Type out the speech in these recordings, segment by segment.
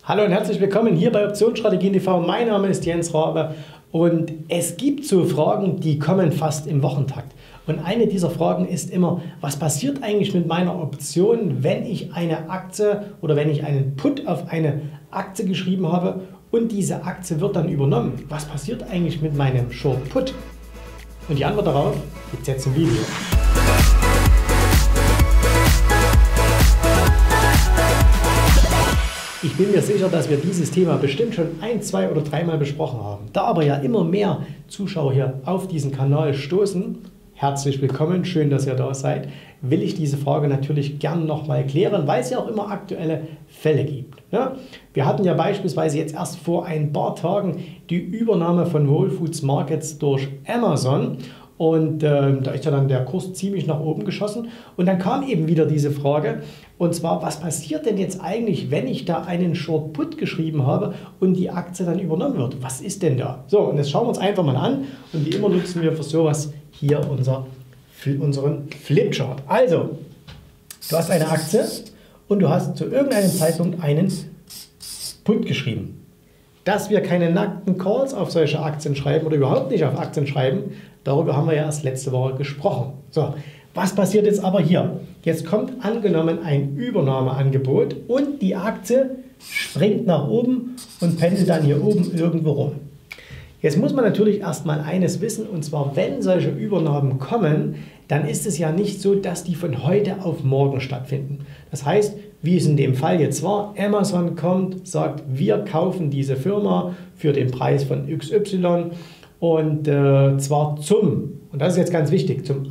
Hallo und herzlich willkommen hier bei Optionsstrategien TV. Mein Name ist Jens Rabe und es gibt so Fragen, die kommen fast im Wochentakt. Und eine dieser Fragen ist immer, was passiert eigentlich mit meiner Option, wenn ich eine Aktie oder wenn ich einen Put auf eine Aktie geschrieben habe und diese Aktie wird dann übernommen? Was passiert eigentlich mit meinem Short Put? Und die Antwort darauf gibt es jetzt im Video. Ich bin mir sicher, dass wir dieses Thema bestimmt schon ein, zwei oder dreimal besprochen haben. Da aber ja immer mehr Zuschauer hier auf diesen Kanal stoßen, herzlich willkommen, schön, dass ihr da seid, will ich diese Frage natürlich gern nochmal klären, weil es ja auch immer aktuelle Fälle gibt. Ja, wir hatten ja beispielsweise jetzt erst vor ein paar Tagen die Übernahme von Whole Foods Markets durch Amazon. Und da ist ja dann der Kurs ziemlich nach oben geschossen. Und dann kam eben wieder diese Frage, und zwar, was passiert denn jetzt eigentlich, wenn ich da einen Short Put geschrieben habe und die Aktie dann übernommen wird? Was ist denn da? So, und jetzt schauen wir uns einfach mal an. Und wie immer nutzen wir für sowas hier unseren Flipchart. Also, du hast eine Aktie und du hast zu irgendeinem Zeitpunkt einen Put geschrieben. Dass wir keine nackten Calls auf solche Aktien schreiben oder überhaupt nicht auf Aktien schreiben, darüber haben wir ja erst letzte Woche gesprochen. So, was passiert jetzt aber hier? Jetzt kommt angenommen ein Übernahmeangebot und die Aktie springt nach oben und pendelt dann hier oben irgendwo rum. Jetzt muss man natürlich erstmal eines wissen, und zwar, wenn solche Übernahmen kommen, dann ist es ja nicht so, dass die von heute auf morgen stattfinden. Das heißt, wie es in dem Fall jetzt war, Amazon kommt, sagt, wir kaufen diese Firma für den Preis von XY und zwar und das ist jetzt ganz wichtig, zum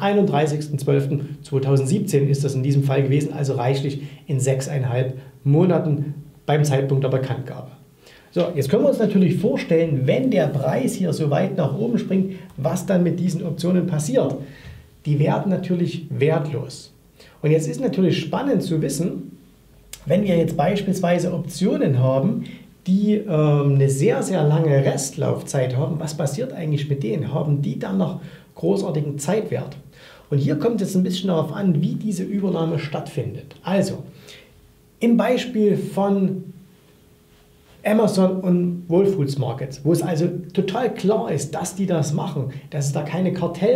31.12.2017 ist das in diesem Fall gewesen, also reichlich in 6,5 Monaten beim Zeitpunkt der Bekanntgabe. So, jetzt können wir uns natürlich vorstellen, wenn der Preis hier so weit nach oben springt, was dann mit diesen Optionen passiert. Die werden natürlich wertlos. Und jetzt ist natürlich spannend zu wissen, wenn wir jetzt beispielsweise Optionen haben, die eine sehr, sehr lange Restlaufzeit haben, was passiert eigentlich mit denen? Haben die dann noch großartigen Zeitwert? Und hier kommt es ein bisschen darauf an, wie diese Übernahme stattfindet. Also, im Beispiel von Amazon und Whole Foods Markets, wo es also total klar ist, dass die das machen, dass es da keine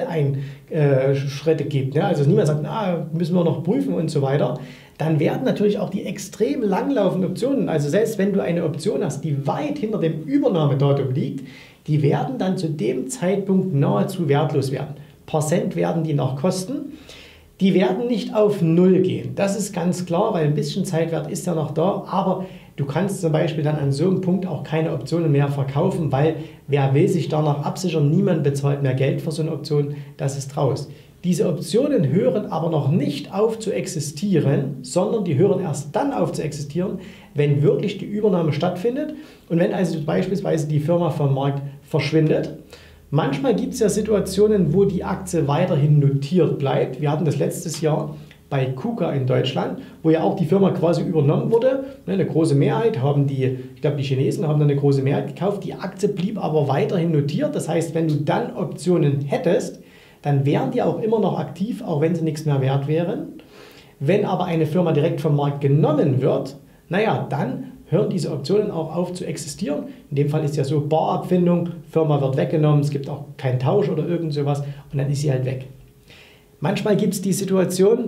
Kartelleinschritte gibt, ne? Also niemand sagt, müssen wir noch prüfen und so weiter, dann werden natürlich auch die extrem langlaufenden Optionen, also selbst wenn du eine Option hast, die weit hinter dem Übernahmedatum liegt, die werden dann zu dem Zeitpunkt nahezu wertlos werden. Paar Cent werden die noch kosten. Die werden nicht auf Null gehen. Das ist ganz klar, weil ein bisschen Zeitwert ist ja noch da, aber du kannst zum Beispiel dann an so einem Punkt auch keine Optionen mehr verkaufen, weil wer will sich danach absichern? Niemand bezahlt mehr Geld für so eine Option, das ist raus. Diese Optionen hören aber noch nicht auf zu existieren, sondern die hören erst dann auf zu existieren, wenn wirklich die Übernahme stattfindet und wenn also beispielsweise die Firma vom Markt verschwindet. Manchmal gibt es ja Situationen, wo die Aktie weiterhin notiert bleibt. Wir hatten das letztes Jahr bei KUKA in Deutschland, wo ja auch die Firma quasi übernommen wurde. Eine große Mehrheit haben ich glaube die Chinesen haben dann eine große Mehrheit gekauft. Die Aktie blieb aber weiterhin notiert. Das heißt, wenn du dann Optionen hättest, dann wären die auch immer noch aktiv, auch wenn sie nichts mehr wert wären. Wenn aber eine Firma direkt vom Markt genommen wird, naja, dann hören diese Optionen auch auf zu existieren. In dem Fall ist ja so Barabfindung, Firma wird weggenommen, es gibt auch keinen Tausch oder irgend sowas und dann ist sie halt weg. Manchmal gibt es die Situation,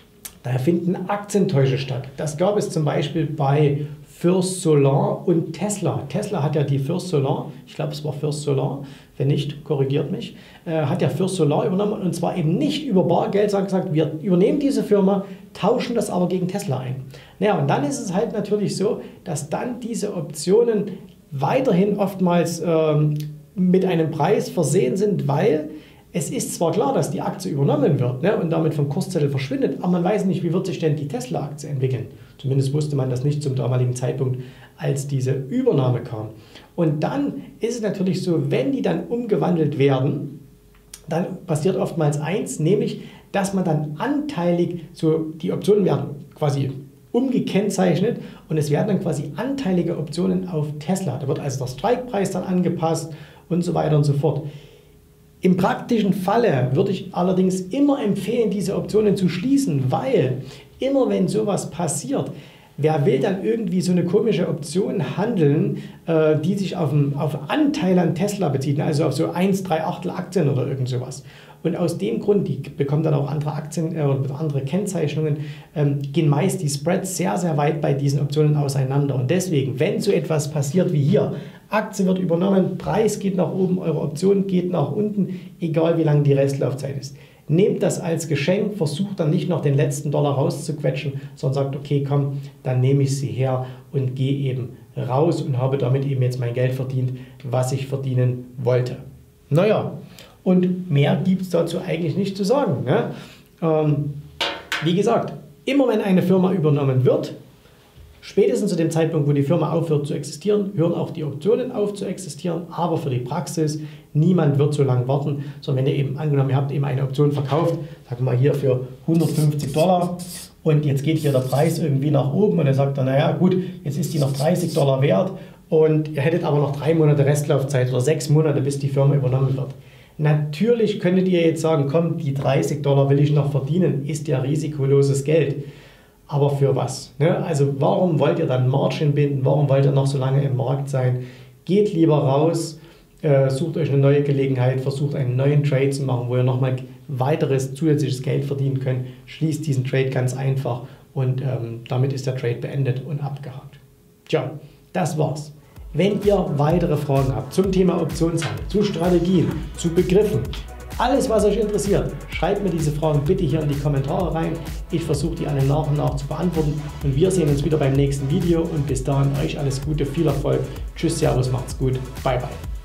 da finden Aktientäusche statt. Das gab es zum Beispiel bei First Solar und Tesla. Tesla hat ja die First Solar, ich glaube es war First Solar, wenn nicht, korrigiert mich, hat ja First Solar übernommen und zwar eben nicht über Bargeld, sondern gesagt, wir übernehmen diese Firma, tauschen das aber gegen Tesla ein. Naja, und dann ist es halt natürlich so, dass dann diese Optionen weiterhin oftmals mit einem Preis versehen sind, weil es ist zwar klar, dass die Aktie übernommen wird, ne, und damit vom Kurszettel verschwindet, aber man weiß nicht, wie wird sich denn die Tesla-Aktie entwickeln. Zumindest wusste man das nicht zum damaligen Zeitpunkt, als diese Übernahme kam. Und dann ist es natürlich so, wenn die dann umgewandelt werden, dann passiert oftmals eins, nämlich, dass man dann anteilig, so die Optionen werden quasi umgekennzeichnet und es werden dann quasi anteilige Optionen auf Tesla. Da wird also der Strikepreis dann angepasst und so weiter und so fort. Im praktischen Falle würde ich allerdings immer empfehlen, diese Optionen zu schließen, weil immer wenn sowas passiert, Wer will dann irgendwie so eine komische Option handeln, die sich auf einen Anteil an Tesla bezieht, also auf so 1/3 Aktien oder irgend sowas. Und aus dem Grund, die bekommen dann auch andere Aktien oder andere Kennzeichnungen, gehen meist die Spreads sehr, sehr weit bei diesen Optionen auseinander. Und deswegen, wenn so etwas passiert wie hier, Aktie wird übernommen, Preis geht nach oben, eure Option geht nach unten, egal wie lang die Restlaufzeit ist. Nehmt das als Geschenk, versucht dann nicht noch den letzten Dollar rauszuquetschen, sondern sagt, okay, komm, dann nehme ich sie her und gehe eben raus und habe damit eben jetzt mein Geld verdient, was ich verdienen wollte. Naja, und mehr gibt es dazu eigentlich nicht zu sagen. Ne? Wie gesagt, immer wenn eine Firma übernommen wird, spätestens zu dem Zeitpunkt, wo die Firma aufhört zu existieren, hören auch die Optionen auf zu existieren, aber für die Praxis, niemand wird so lange warten, sondern wenn ihr eben angenommen, ihr habt eben eine Option verkauft, sagen wir mal hier für $150 und jetzt geht hier der Preis irgendwie nach oben und ihr sagt dann, naja gut, jetzt ist die noch $30 wert und ihr hättet aber noch 3 Monate Restlaufzeit oder 6 Monate, bis die Firma übernommen wird. Natürlich könntet ihr jetzt sagen, komm, die $30 will ich noch verdienen, ist ja risikoloses Geld. Aber für was? Ne? Also warum wollt ihr dann Margin binden? Warum wollt ihr noch so lange im Markt sein? Geht lieber raus, sucht euch eine neue Gelegenheit, versucht einen neuen Trade zu machen, wo ihr nochmal weiteres zusätzliches Geld verdienen könnt. Schließt diesen Trade ganz einfach und damit ist der Trade beendet und abgehakt. Tja, das war's. Wenn ihr weitere Fragen habt zum Thema Optionshandel, zu Strategien, zu Begriffen, alles, was euch interessiert, schreibt mir diese Fragen bitte hier in die Kommentare rein. Ich versuche die alle nach und nach zu beantworten und wir sehen uns wieder beim nächsten Video und bis dahin euch alles Gute, viel Erfolg. Tschüss, Servus, macht's gut, bye bye.